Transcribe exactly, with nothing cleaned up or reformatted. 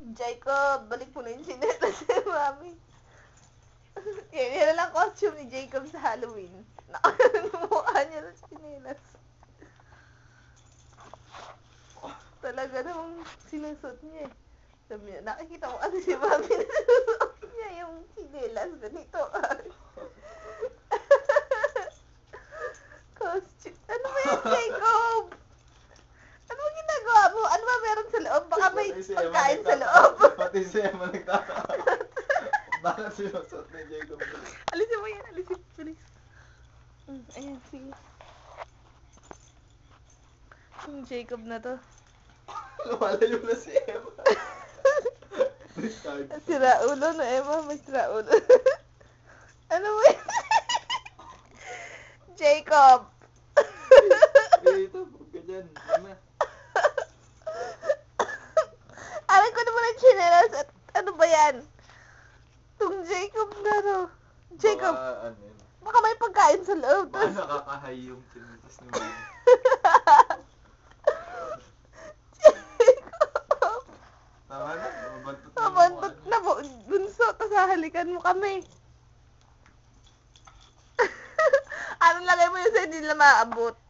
Jacob, balik mo na yung sinelas ni Mami. Yan, yan lang costume ni Jacob sa Halloween. Nakamukha niya ng sinelas. Talaga namang sinusot niya eh. Sabi niya, nakikita ko kasi si Mami na sinusot niya yung sinelas ganito. Costume. Ano ba yan, Jacob? Ano ba ginagawa mo? Ano ba meron sa loob? Baka may pagkain sa loob. Pati si Emma nagtataka. Bakit sinusot ni Jacob? Alisin mo yan, alisin. Bilis. Mm, ayan, sige. Yung Jacob na to. Lumalayo na si Emma. Sira ulo no, Emma. May sira ulo. Ano mo yan? Jacob! Dito, huwag ka dyan. Emma. Alam ko naman ang chinelas at ano ba yan? Tung Jacob na no. Jacob, Baka, ano yun? baka may pagkain sa loob. Baka Tas... nakakahay yung tinitas ni Mami. Jacob! Tama na, mabantot na. Mabantot na po. Bunso, tas hahalikan mo kami. Ano lagay mo yun sa hindi nila maaabot?